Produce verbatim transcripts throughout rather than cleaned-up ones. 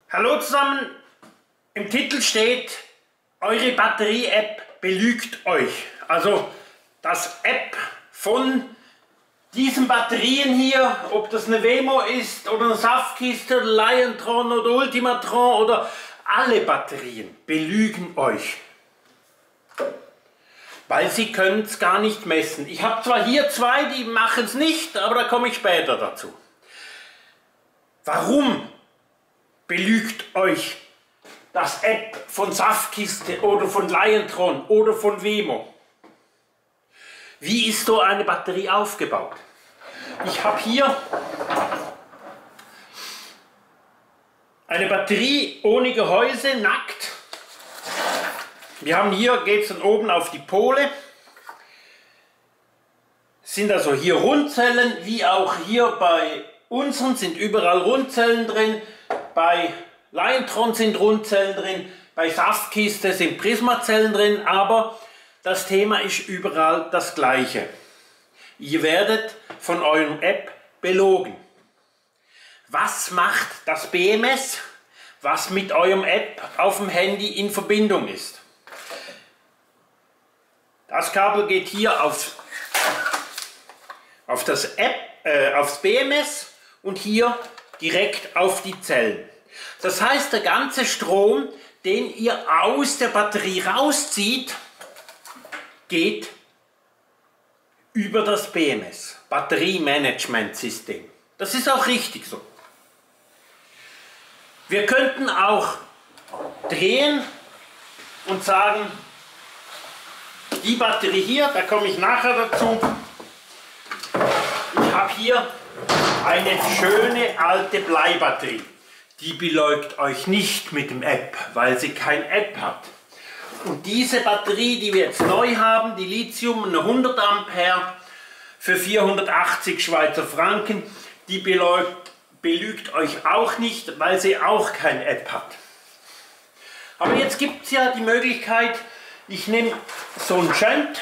Hallo zusammen, im Titel steht, eure Batterie-App belügt euch. Also das App von diesen Batterien hier, ob das eine Wemo ist oder eine Saftkiste oder Liontron oder Ultimatron oder alle Batterien belügen euch. Weil sie können es gar nicht messen. Ich habe zwar hier zwei, die machen es nicht, aber da komme ich später dazu. Warum belügt euch das App von Saftkiste oder von Liontron oder von Wemo? Wie ist so eine Batterie aufgebaut? Ich habe hier eine Batterie ohne Gehäuse, nackt. Wir haben hier, geht es dann oben auf die Pole. Sind also hier Rundzellen, wie auch hier bei unseren sind überall Rundzellen drin. Bei Liontron sind Rundzellen drin, bei Saftkiste sind Prismazellen drin, aber das Thema ist überall das gleiche. Ihr werdet von eurem App belogen. Was macht das B M S, was mit eurem App auf dem Handy in Verbindung ist? Das Kabel geht hier aufs, auf das App, äh, aufs B M S und hier direkt auf die Zellen. Das heißt, der ganze Strom, den ihr aus der Batterie rauszieht, geht über das B M S, Batteriemanagementsystem. Das ist auch richtig so. Wir könnten auch drehen und sagen, die Batterie hier, da komme ich nachher dazu, ich habe hier eine schöne alte Bleibatterie. Die beläugt euch nicht mit dem App, weil sie kein App hat. Und diese Batterie, die wir jetzt neu haben, die Lithium, eine hundert Ampere für vierhundertachtzig Schweizer Franken, die beläugt, belügt euch auch nicht, weil sie auch kein App hat. Aber jetzt gibt es ja die Möglichkeit, ich nehme so einen Shunt,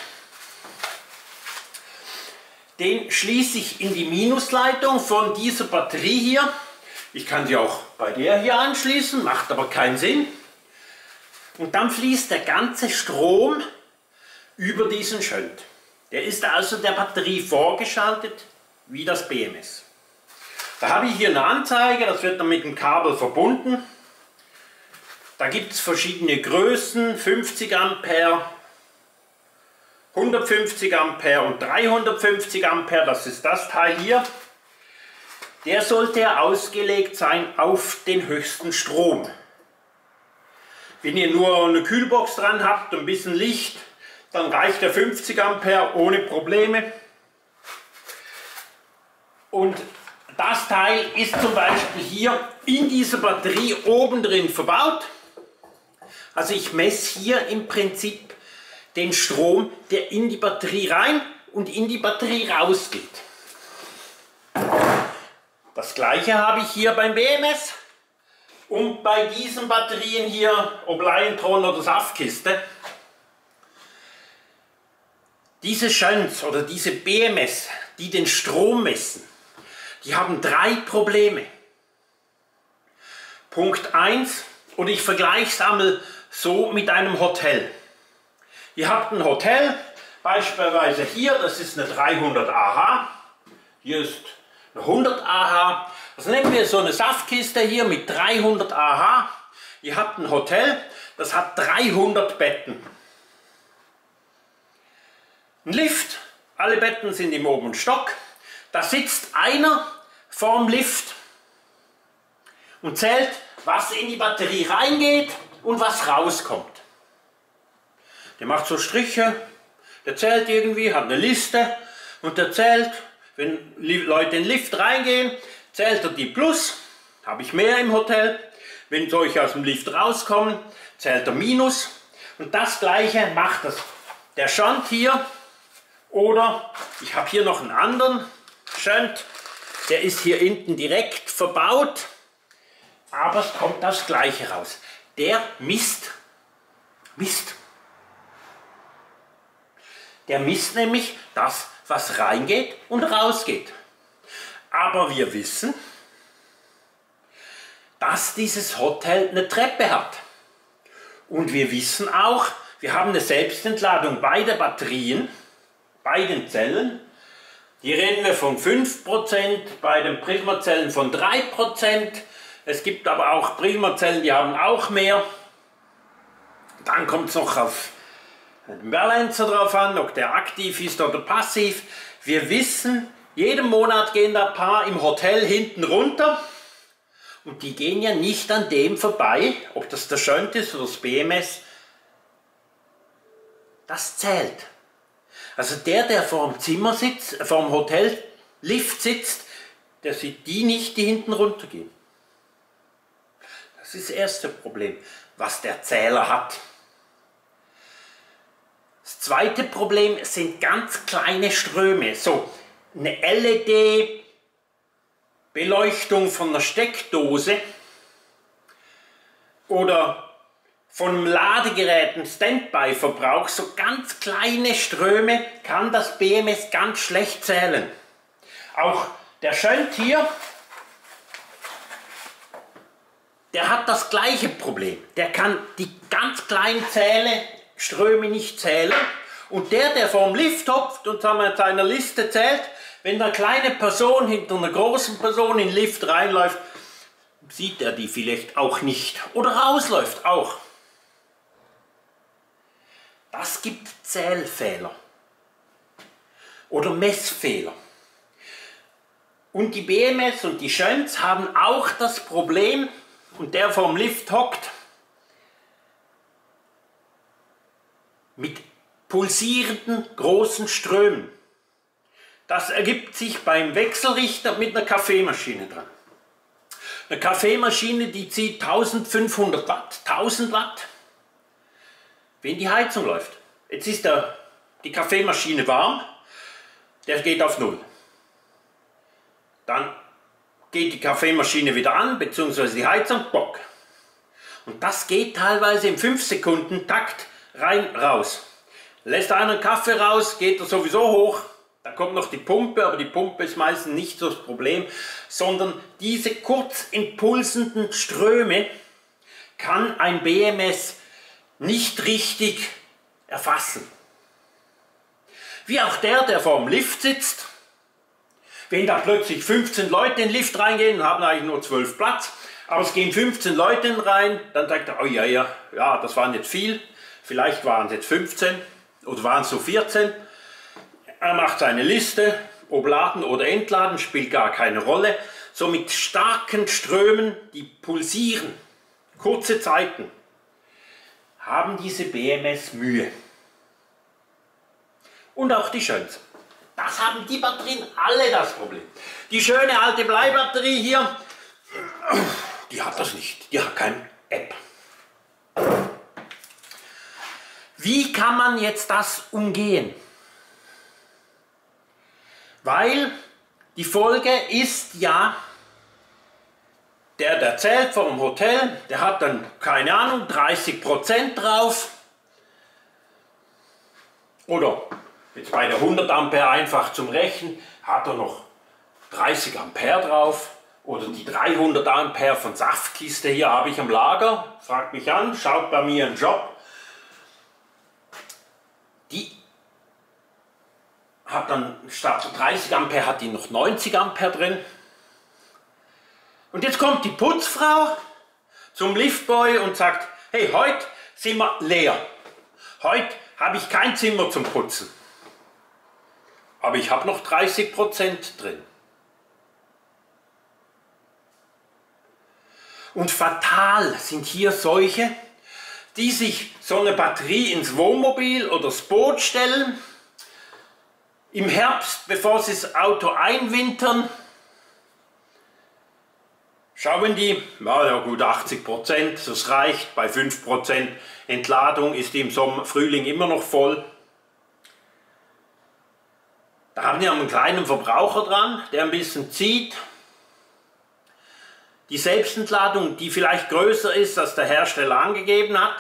den schließe ich in die Minusleitung von dieser Batterie hier. Ich kann sie auch bei der hier anschließen, macht aber keinen Sinn. Und dann fließt der ganze Strom über diesen Shunt. Der ist also der Batterie vorgeschaltet, wie das B M S. Da habe ich hier eine Anzeige, das wird dann mit dem Kabel verbunden. Da gibt es verschiedene Größen, fünfzig Ampere, hundertfünfzig Ampere und dreihundertfünfzig Ampere, das ist das Teil hier. Der sollte ja ausgelegt sein auf den höchsten Strom. Wenn ihr nur eine Kühlbox dran habt und ein bisschen Licht, dann reicht der fünfzig Ampere ohne Probleme. Und das Teil ist zum Beispiel hier in dieser Batterie oben drin verbaut. Also ich messe hier im Prinzip den Strom, der in die Batterie rein und in die Batterie rausgeht. Das gleiche habe ich hier beim B M S und bei diesen Batterien hier, ob Liontron oder Saftkiste. Diese Shunts oder diese B M S, die den Strom messen, die haben drei Probleme. Punkt eins, und ich vergleiche es einmal so mit einem Hotel. Ihr habt ein Hotel, beispielsweise hier, das ist eine dreihundert Aha, hier ist eine hundert Aha. Also nehmen wir so eine Saftkiste hier mit dreihundert Aha. Ihr habt ein Hotel, das hat dreihundert Betten. Ein Lift, alle Betten sind im oberen Stock. Da sitzt einer vorm Lift und zählt, was in die Batterie reingeht und was rauskommt. Der macht so Striche, der zählt irgendwie, hat eine Liste und der zählt, wenn Leute in den Lift reingehen, zählt er die Plus, habe ich mehr im Hotel. Wenn solche aus dem Lift rauskommen, zählt er Minus. Und das gleiche macht das, der Shunt hier. Oder ich habe hier noch einen anderen Shunt, der ist hier hinten direkt verbaut, aber es kommt das gleiche raus. Der misst, misst. Der misst nämlich das, was reingeht und rausgeht. Aber wir wissen, dass dieses Hotel eine Treppe hat. Und wir wissen auch, wir haben eine Selbstentladung bei den Batterien, bei den Zellen. Hier reden wir von fünf Prozent, bei den Prismazellen von drei Prozent. Es gibt aber auch Prismazellen, die haben auch mehr. Dann kommt es noch auf den Balancer drauf an, ob der aktiv ist oder passiv. Wir wissen, jeden Monat gehen da ein paar im Hotel hinten runter. Und die gehen ja nicht an dem vorbei, ob das der Shunt ist oder das B M S. Das zählt. Also der, der vor dem Zimmer sitzt, vor dem Hotellift sitzt, der sieht die nicht, die hinten runtergehen. Das ist das erste Problem, was der Zähler hat. Das zweite Problem sind ganz kleine Ströme. So, eine L E D-Beleuchtung von einer Steckdose oder von einem Ladegerät, ein Standby-Verbrauch, so ganz kleine Ströme kann das B M S ganz schlecht zählen. Auch der Shunt hier, der hat das gleiche Problem. Der kann die ganz kleinen Zähleströme nicht zählen. Und der, der vorm Lift hopft und in seiner Liste zählt, wenn eine kleine Person hinter einer großen Person in den Lift reinläuft, sieht er die vielleicht auch nicht. Oder rausläuft auch. Das gibt Zählfehler oder Messfehler. Und die B M S und die Shunts haben auch das Problem, und der vom Lift hockt, mit pulsierenden großen Strömen. Das ergibt sich beim Wechselrichter mit einer Kaffeemaschine dran. Eine Kaffeemaschine, die zieht eintausendfünfhundert Watt, tausend Watt, wenn die Heizung läuft. Jetzt ist der, die Kaffeemaschine warm, der geht auf Null. Dann geht die Kaffeemaschine wieder an, beziehungsweise die Heizung, bock. Und das geht teilweise im fünf Sekunden Takt rein, raus. Lässt einer einen Kaffee raus, geht er sowieso hoch, da kommt noch die Pumpe, aber die Pumpe ist meistens nicht so das Problem, sondern diese kurz impulsenden Ströme kann ein B M S nicht richtig erfassen. Wie auch der, der vor dem Lift sitzt. Wenn da plötzlich fünfzehn Leute in den Lift reingehen, haben eigentlich nur zwölf Platz, aber es gehen fünfzehn Leute rein, dann sagt er, oh ja, ja, ja, das waren jetzt viel, vielleicht waren es jetzt fünfzehn oder waren es so vierzehn. Er macht seine Liste, ob laden oder entladen, spielt gar keine Rolle. So mit starken Strömen, die pulsieren, kurze Zeiten, haben diese B M S Mühe. Und auch die Shunts. Das haben die Batterien alle das Problem. Die schöne alte Bleibatterie hier, die hat das nicht. Die hat keine App. Wie kann man jetzt das umgehen? Weil die Folge ist ja, der, der zählt vom Hotel, der hat dann, keine Ahnung, dreißig Prozent drauf. Oder jetzt bei der hundert Ampere einfach zum Rechnen, hat er noch dreißig Ampere drauf. Oder die dreihundert Ampere von Saftkiste hier habe ich am Lager. Fragt mich an, schaut bei mir einen Job. Die hat dann statt dreißig Ampere hat die noch neunzig Ampere drin. Und jetzt kommt die Putzfrau zum Liftboy und sagt, hey, heute sind wir leer. Heute habe ich kein Zimmer zum Putzen. Aber ich habe noch dreißig Prozent drin. Und fatal sind hier solche, die sich so eine Batterie ins Wohnmobil oder das Boot stellen, im Herbst, bevor sie das Auto einwintern, schauen die, ja gut, achtzig Prozent, das reicht, bei fünf Prozent Entladung ist die im Sommer, Frühling immer noch voll. Da haben die einen kleinen Verbraucher dran, der ein bisschen zieht. Die Selbstentladung, die vielleicht größer ist, als der Hersteller angegeben hat.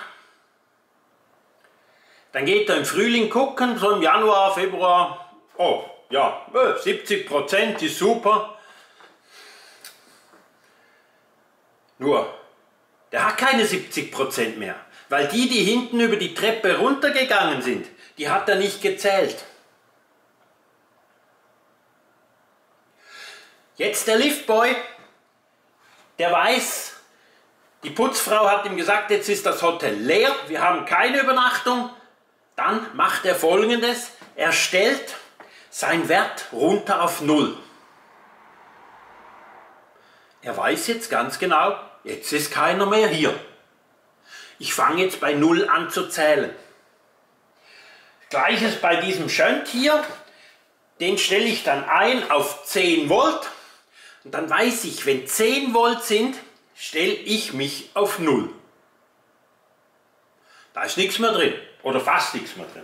Dann geht er im Frühling gucken, so im Januar, Februar, oh ja, siebzig Prozent ist super. Nur, der hat keine siebzig Prozent mehr, weil die, die hinten über die Treppe runtergegangen sind, die hat er nicht gezählt. Jetzt der Liftboy, der weiß, die Putzfrau hat ihm gesagt, jetzt ist das Hotel leer, wir haben keine Übernachtung. Dann macht er Folgendes, er stellt seinen Wert runter auf null. Er weiß jetzt ganz genau, jetzt ist keiner mehr hier. Ich fange jetzt bei null an zu zählen. Gleiches bei diesem Shunt hier, den stelle ich dann ein auf zehn Volt. Und dann weiß ich, wenn zehn Volt sind, stelle ich mich auf null. Da ist nichts mehr drin oder fast nichts mehr drin.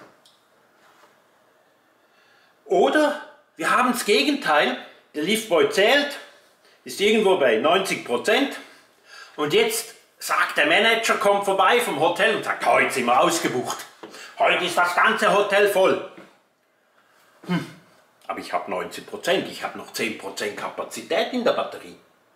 Oder wir haben das Gegenteil, der Liftboy zählt, ist irgendwo bei neunzig Prozent und jetzt sagt der Manager, kommt vorbei vom Hotel und sagt, heute sind wir ausgebucht, heute ist das ganze Hotel voll. Hm. Aber ich habe neunzig Prozent, ich habe noch zehn Prozent Kapazität in der Batterie.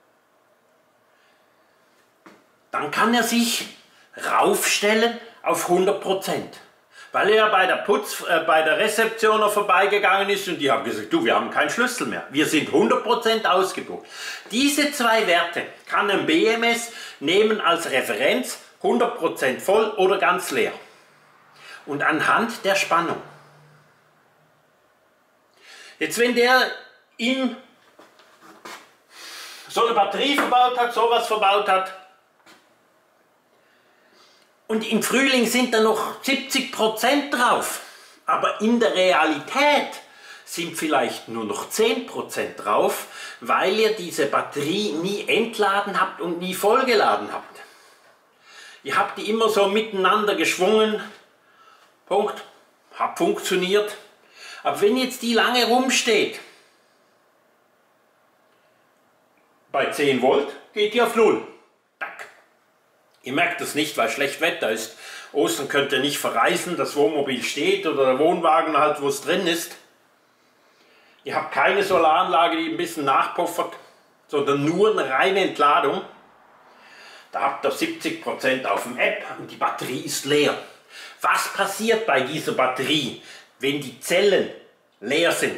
Dann kann er sich raufstellen auf hundert Prozent. Weil er bei der, Putz, äh, bei der Rezeption noch vorbeigegangen ist und die haben gesagt, du, wir haben keinen Schlüssel mehr. Wir sind hundert Prozent ausgebucht. Diese zwei Werte kann ein B M S nehmen als Referenz, hundert Prozent voll oder ganz leer. Und anhand der Spannung. Jetzt, wenn der in so eine Batterie verbaut hat, sowas verbaut hat, und im Frühling sind da noch siebzig Prozent drauf, aber in der Realität sind vielleicht nur noch zehn Prozent drauf, weil ihr diese Batterie nie entladen habt und nie vollgeladen habt. Ihr habt die immer so miteinander geschwungen, Punkt, hat funktioniert. Aber wenn jetzt die lange rumsteht, bei zehn Volt geht die auf null. Tack. Ihr merkt das nicht, weil schlecht Wetter ist. Ostern könnt ihr nicht verreisen, das Wohnmobil steht oder der Wohnwagen halt, wo es drin ist. Ihr habt keine Solaranlage, die ein bisschen nachpuffert, sondern nur eine reine Entladung. Da habt ihr siebzig Prozent auf dem App und die Batterie ist leer. Was passiert bei dieser Batterie, wenn die Zellen leer sind?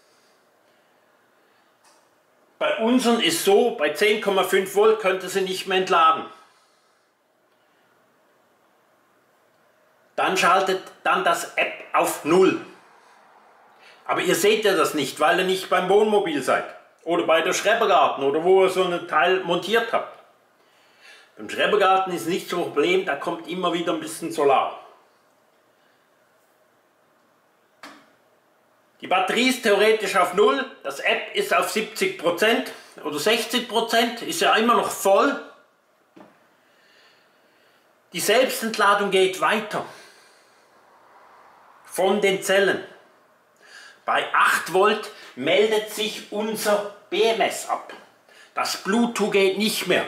Bei unseren ist so, bei zehn Komma fünf Volt könnte sie nicht mehr entladen. Dann schaltet dann das App auf null. Aber ihr seht ja das nicht, weil ihr nicht beim Wohnmobil seid. Oder bei der Schrebergarten oder wo ihr so ein Teil montiert habt. Beim Schrebergarten ist nicht so ein Problem, da kommt immer wieder ein bisschen Solar. Die Batterie ist theoretisch auf null, das App ist auf siebzig Prozent oder sechzig Prozent, ist ja immer noch voll. Die Selbstentladung geht weiter von den Zellen. Bei acht Volt meldet sich unser B M S ab. Das Bluetooth geht nicht mehr.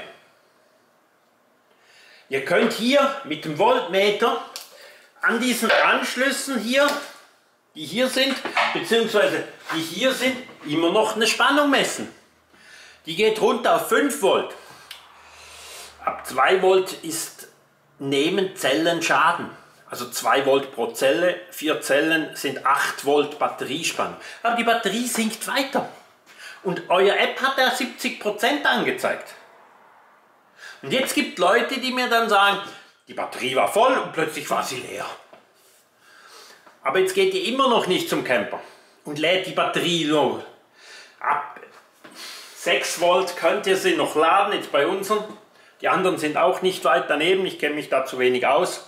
Ihr könnt hier mit dem Voltmeter an diesen Anschlüssen hier, die hier sind, beziehungsweise die hier sind, immer noch eine Spannung messen. Die geht runter auf fünf Volt. Ab zwei Volt ist, nehmen Zellen Schaden. Also zwei Volt pro Zelle, vier Zellen sind acht Volt Batteriespannung. Aber die Batterie sinkt weiter. Und euer App hat ja siebzig Prozent angezeigt. Und jetzt gibt es Leute, die mir dann sagen, die Batterie war voll und plötzlich war sie leer. Aber jetzt geht ihr immer noch nicht zum Camper und lädt die Batterie noch. Ab sechs Volt könnt ihr sie noch laden, jetzt bei unseren. Die anderen sind auch nicht weit daneben, ich kenne mich da zu wenig aus.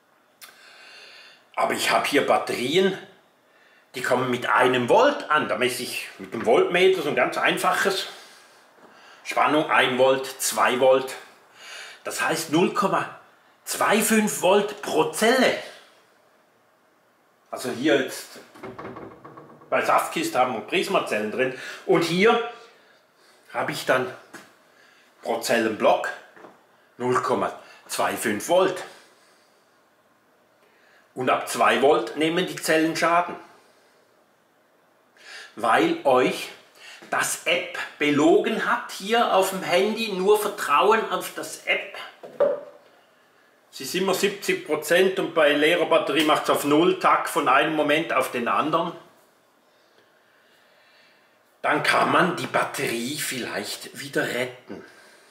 Aber ich habe hier Batterien, die kommen mit einem Volt an. Da messe ich mit dem Voltmeter so ein ganz einfaches. Spannung ein Volt, zwei Volt. Das heißt null Komma fünfundzwanzig Volt pro Zelle. Also hier jetzt bei Saftkist haben wir Prismazellen drin. Und hier habe ich dann pro Zellenblock null Komma fünfundzwanzig Volt. Und ab zwei Volt nehmen die Zellen Schaden. Weil euch das App belogen hat hier auf dem Handy. Nur Vertrauen auf das App. Es ist immer siebzig Prozent und bei leerer Batterie macht es auf null, Tag von einem Moment auf den anderen. Dann kann man die Batterie vielleicht wieder retten.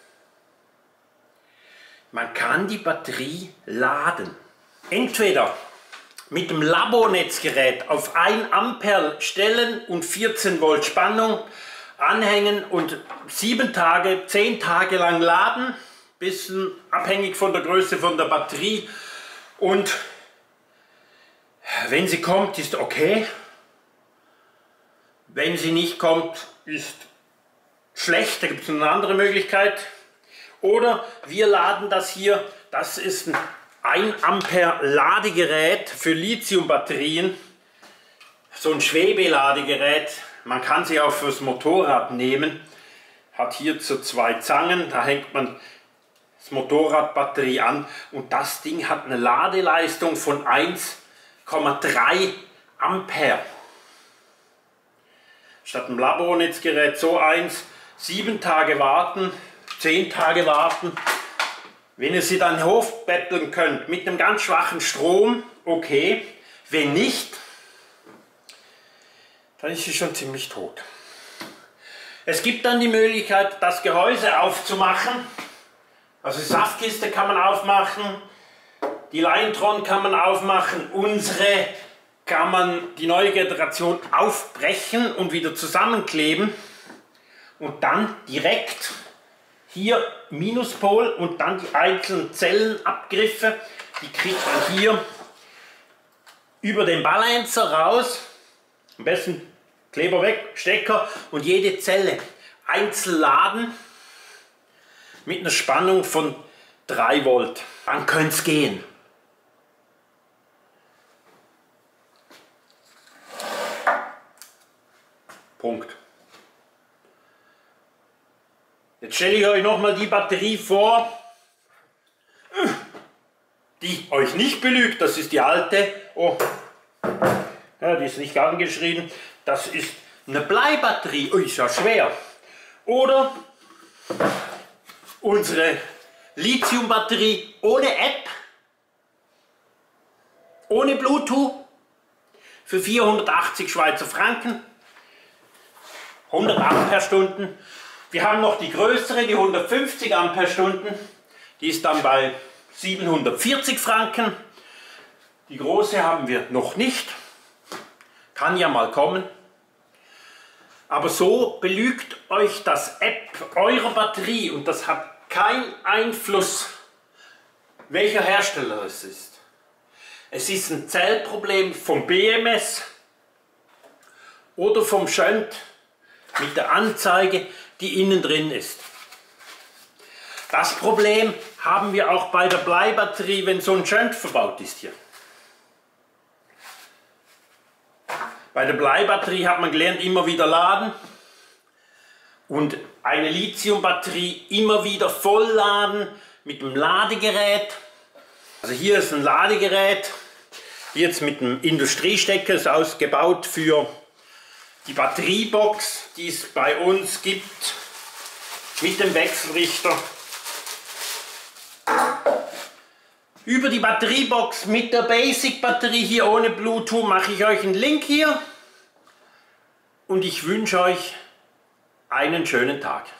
Man kann die Batterie laden. Entweder mit dem Labonetzgerät auf ein Ampere stellen und vierzehn Volt Spannung anhängen und sieben Tage, zehn Tage lang laden, bisschen abhängig von der Größe von der Batterie. Und wenn sie kommt, ist okay. Wenn sie nicht kommt, ist schlecht, da gibt es eine andere Möglichkeit. Oder wir laden das hier, das ist ein ein Ampere Ladegerät für Lithiumbatterien, so ein Schwebeladegerät. Man kann sie auch fürs Motorrad nehmen, hat hier so zwei Zangen, da hängt man das Motorradbatterie an und das Ding hat eine Ladeleistung von eins Komma drei Ampere. Statt einem Labornetzgerät so eins, sieben Tage warten, zehn Tage warten. Wenn ihr sie dann hochbetteln könnt mit einem ganz schwachen Strom, okay. Wenn nicht, dann ist sie schon ziemlich tot. Es gibt dann die Möglichkeit, das Gehäuse aufzumachen. Also die Saftkiste kann man aufmachen, die Liontron kann man aufmachen, unsere kann man die neue Generation aufbrechen und wieder zusammenkleben und dann direkt hier Minuspol und dann die einzelnen Zellenabgriffe, die kriegt man hier über den Balancer raus, am besten Kleber weg, Stecker und jede Zelle einzeln laden mit einer Spannung von drei Volt. Dann könnte es gehen. Punkt. Jetzt stelle ich euch nochmal die Batterie vor, die euch nicht belügt. Das ist die alte. Oh, ja, die ist nicht angeschrieben. Das ist eine Bleibatterie. Oh, ist ja schwer. Oder unsere Lithiumbatterie ohne App, ohne Bluetooth für vierhundertachtzig Schweizer Franken, hundert Ampere-Stunden. Wir haben noch die größere, die hundertfünfzig Ampere-Stunden, die ist dann bei siebenhundertvierzig Franken. Die große haben wir noch nicht, kann ja mal kommen. Aber so belügt euch das App eurer Batterie und das hat keinen Einfluss, welcher Hersteller es ist. Es ist ein Zellproblem vom B M S oder vom Shunt mit der Anzeige, die innen drin ist. Das Problem haben wir auch bei der Bleibatterie, wenn so ein Shunt verbaut ist hier. Bei der Bleibatterie hat man gelernt, immer wieder laden und eine Lithiumbatterie immer wieder vollladen mit dem Ladegerät. Also hier ist ein Ladegerät, jetzt mit einem Industriestecker, ist ausgebaut für die Batteriebox, die es bei uns gibt, mit dem Wechselrichter. Über die Batteriebox mit der Basic-Batterie hier ohne Bluetooth mache ich euch einen Link hier und ich wünsche euch einen schönen Tag.